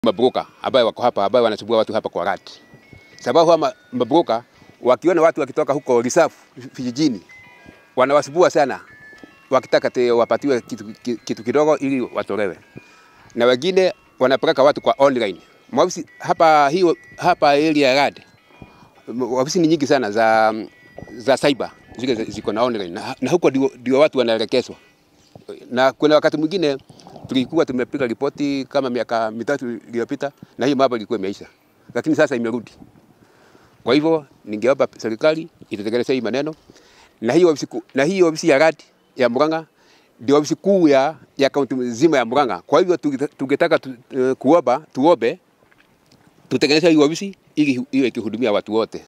Mabroka ambaye wako hapa ambaye wanasumbua watu hapa kwa rati. Sababu hama mabroka wakiona watu wakitoka huko reserve vijijini wanawasumbua sana, wakitaka wapatiwe kitu kidogo ili watolewe. Na wengine wanapeleka watu kwa online. Mwafisi hapa area ya Rad. Ofisi ni nyingi sana za cyber zile ziko na online na huko ndio watu wanaelekezwa. Na kuna wakati mwingine tulikuwa tumepiga ripoti kama miaka 3 iliyopita na hii mambo ilikuwa imeisha. Lakini sasa imerudi. Kwa hivyo ningeomba serikali itekeleze hii maneno na hii ofisi ya Rad ya Murang'a ndio ofisi kuu ya kaunti nzima ya Murang'a. Kwa hivyo tungetaka tuombe tutengeneze hii ofisi ili iwe ikihudumia watu wote.